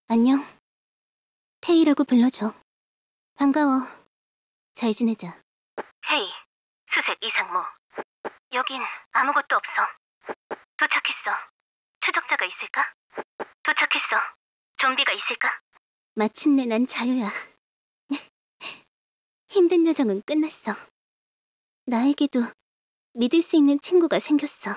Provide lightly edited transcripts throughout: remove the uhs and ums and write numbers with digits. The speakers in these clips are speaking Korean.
안녕. 페이라고 불러줘. 반가워. 잘 지내자. 페이, 수색 이상무. 여긴 아무것도 없어. 도착했어. 추적자가 있을까? 도착했어. 좀비가 있을까? 마침내 난 자유야. 힘든 여정은 끝났어. 나에게도 믿을 수 있는 친구가 생겼어.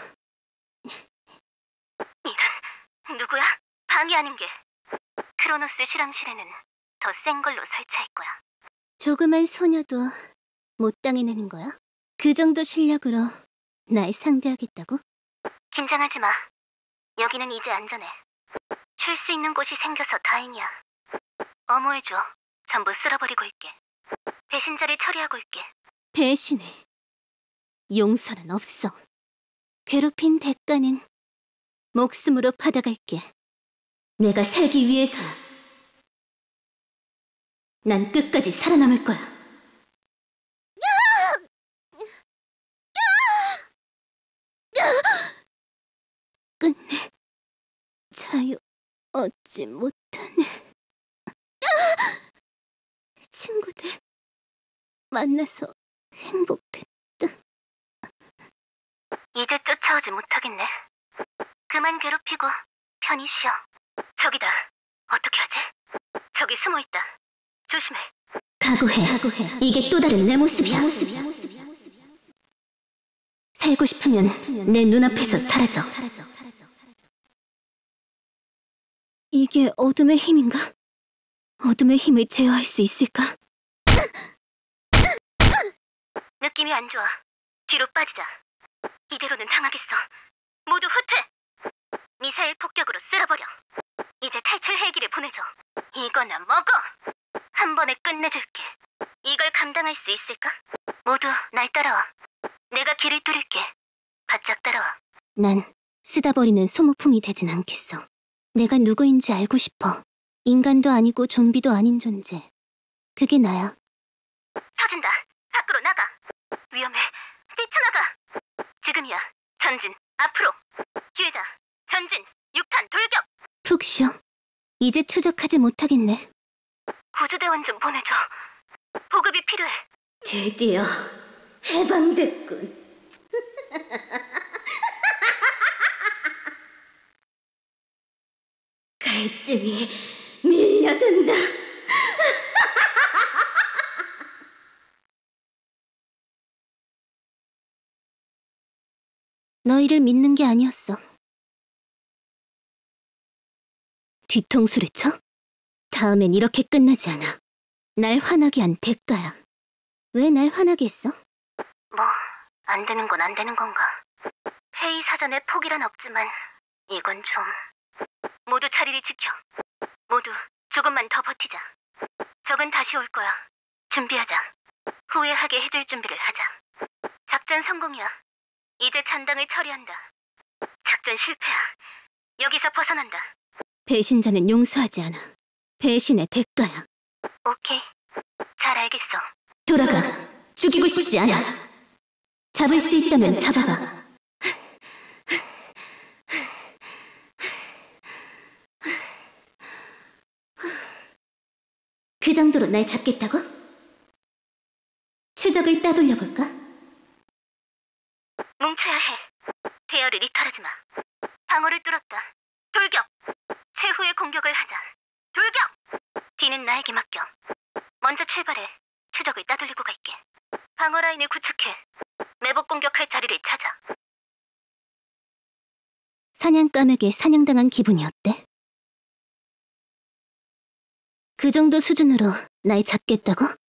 이런, 누구야? 방이 아닌 게. 크로노스 실험실에는 더 센 걸로 설치할 거야. 조그만 소녀도 못 당해내는 거야? 그 정도 실력으로 날 상대하겠다고? 긴장하지 마. 여기는 이제 안전해. 쉴 수 있는 곳이 생겨서 다행이야. 어머해줘. 전부 쓸어버리고 있게. 배신자를 처리하고 있게. 배신해. 용서는 없어. 괴롭힌 대가는 목숨으로 받아갈게. 내가 살기 위해서야. 난 끝까지 살아남을 거야. 끝내 자유 얻지 못하네. 친구들 만나서 행복했다. 이제 쫓아오지 못하겠네. 그만 괴롭히고 편히 쉬어. 저기다. 어떻게 하지? 저기 숨어있다. 조심해. 각오해. 이게 또 다른 내 모습이야. 살고 싶으면 내 눈앞에서 사라져. 이게 어둠의 힘인가? 어둠의 힘을 제어할 수 있을까? 느낌이 안 좋아. 뒤로 빠지자. 이대로는 당하겠어. 모두 후퇴! 미사일 폭격으로 쓸어버려. 이제 탈출 헬기를 보내줘. 이거나 먹어! 한 번에 끝내줄게. 이걸 감당할 수 있을까? 모두 날 따라와. 내가 길을 뚫을게. 바짝 따라와. 난 쓰다 버리는 소모품이 되진 않겠어. 내가 누구인지 알고 싶어. 인간도 아니고 좀비도 아닌 존재. 그게 나야. 터진다. 밖으로 나가. 위험해. 뛰쳐나가. 지금이야. 전진. 앞으로. 기회다. 전진. 6탄 돌격. 푹 쉬어. 이제 추적하지 못하겠네. 구조대원 좀 보내줘. 보급이 필요해. 드디어 해방됐군. 갈증이 밀려든다. 너희를 믿는 게 아니었어. 뒤통수를 쳐? 다음엔 이렇게 끝나지 않아. 날 화나게 한 대가야. 왜 날 화나게 했어? 뭐, 안 되는 건 안 되는 건가. 회의 사전에 포기란 없지만 이건 좀... 모두 자리를 지켜. 모두 조금만 더 버티자. 적은 다시 올 거야. 준비하자. 후회하게 해줄 준비를 하자. 작전 성공이야. 이제 잔당을 처리한다. 작전 실패야. 여기서 벗어난다. 배신자는 용서하지 않아. 배신의 대가야. 오케이. 잘 알겠어. 돌아가. 죽이고 싶지 않아. 잡을 수 있다면 잡아봐. 그 정도로 날 잡겠다고? 추적을 따돌려볼까? 뭉쳐야 해. 대열을 이탈하지 마. 방어를 뚫었다. 돌격! 최후의 공격을 하자. 돌격! 뒤는 나에게 맡겨. 먼저 출발해. 추적을 따돌리고 갈게. 방어 라인을 구축해. 매복 공격할 자리를 찾아. 사냥감에게 사냥당한 기분이 어때? 그 정도 수준으로 날 잡겠다고?